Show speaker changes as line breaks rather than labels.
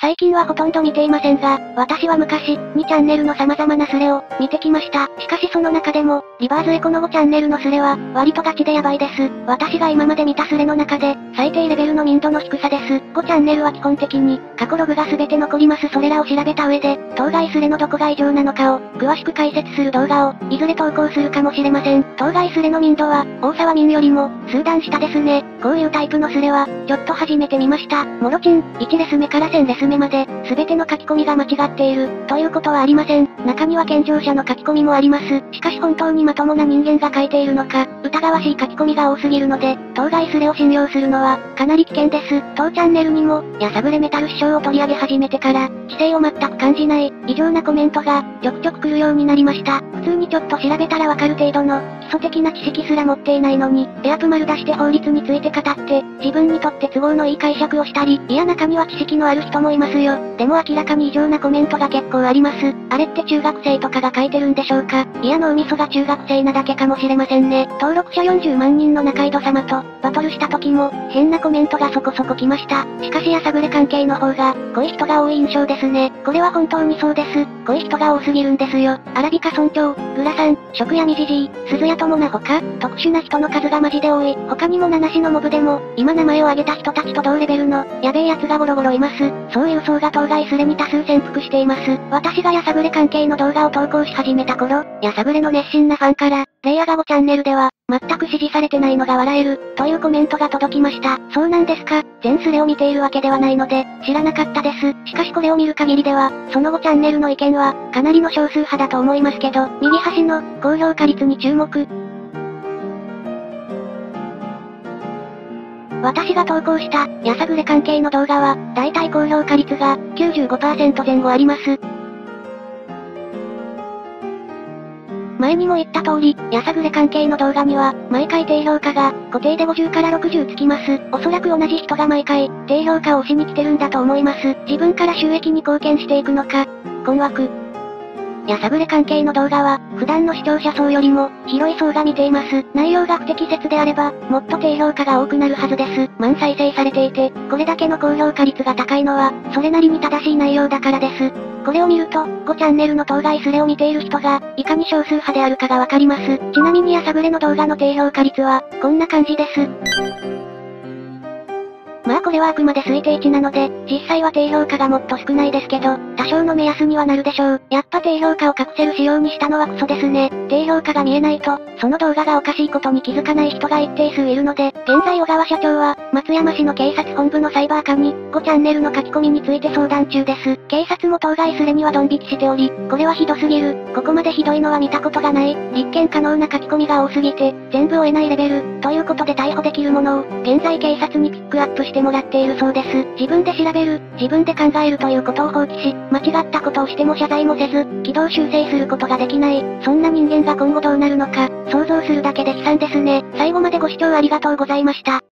最近はほとんど見ていませんが、私は昔、2チャンネルの様々なスレを、見てきました。しかしその中でも、リバーズエコの5チャンネルのスレは、割とガチでヤバいです。私が今まで見たスレの中で、最低レベルの民度の低さです。5チャンネルは基本的に、過去ログが全て残ります。それらを調べた上で、当該スレのどこが異常なのかを、詳しく解説する動画を、いずれ投稿するかもしれません。当該スレの民度は、大沢民よりも、数段下ですね。こういうタイプのスレは、ちょっと初めて見ました。モロチン、1レス目から1000レス目まで、全ての書き込みが間違っている、ということはありません。中には健常者の書き込みもあります。しかし本当にまともな人間が書いているのか、疑わしい書き込みが多すぎるので、当該スレを信用するのは、かなり危険です。当チャンネルにも、やさぐれメタル師匠を取り上げ始めてから、規制を全く感じない、異常なコメントが、ちょくちょく来るようになりました。普通にちょっと調べたらわかる程度の、基礎的な知識すら持っていないのに、エアプ丸出して法律について語って、自分にとって都合のいい解釈をしたり、いや中には知識のある人もいますよ。でも明らかに異常なコメントが結構あります。あれって中学生とかが書いてるんでしょうか。いや脳みそが中学生なだけかもしれませんね。登録者40万人の中井戸様と、バトルした時も、変なコメントがそこそこ来ました。しかしやさぐれ関係の方が、濃い人が多い印象ですね。これは本当にそうです。濃い人が多すぎるんですよ。アラビカ村長、グラさん、食闇じじい、鈴谷友なほか、特殊な人の数がマジで多い。他にも七種のモブでも、今名前を挙げた人たちと同レベルの、やべえ奴がゴロゴロいます。そういう層が当該スレに多数潜伏しています。私がやさぐれ関係の動画を投稿し始めた頃、やさぐれの熱心なファンから、レイヤーが5チャンネルでは、全く支持されてないのが笑える、というコメントが届きました。そうなんですか、全スレを見ているわけではないので、知らなかったです。しかしこれを見る限りでは、その5チャンネルの意見は、かなりの少数派だと思いますけど、右端の、高評価率に注目。私が投稿した、やさぐれ関係の動画は、だいたい高評価率が、95% 前後あります。前にも言った通り、やさぐれ関係の動画には、毎回低評価が、固定で50から60つきます。おそらく同じ人が毎回、低評価を押しに来てるんだと思います。自分から収益に貢献していくのか、困惑。やさぐれ関係の動画は、普段の視聴者層よりも、広い層が見ています。内容が不適切であれば、もっと低評価が多くなるはずです。万再生されていて、これだけの高評価率が高いのは、それなりに正しい内容だからです。これを見ると、5チャンネルの当該スレを見ている人が、いかに少数派であるかがわかります。ちなみにやさぐれの動画の低評価率は、こんな感じです。まあこれはあくまで推定値なので、実際は低評価がもっと少ないですけど、多少の目安にはなるでしょう。やっぱ低評価を隠せる仕様にしたのはクソですね。低評価が見えないと、その動画がおかしいことに気づかない人が一定数いるので、現在小川社長は、松山市の警察本部のサイバー課に、5チャンネルの書き込みについて相談中です。警察も当該スレにはドン引きしており、これはひどすぎる。ここまでひどいのは見たことがない。立件可能な書き込みが多すぎて、全部追えないレベル、ということで逮捕できるものを、現在警察にピックアップしてもらっているそうです。自分で調べる、自分で考えるということを放棄し、間違ったことをしても謝罪もせず、軌道修正することができない、そんな人間が今後どうなるのか、想像するだけで悲惨ですね。最後までご視聴ありがとうございました。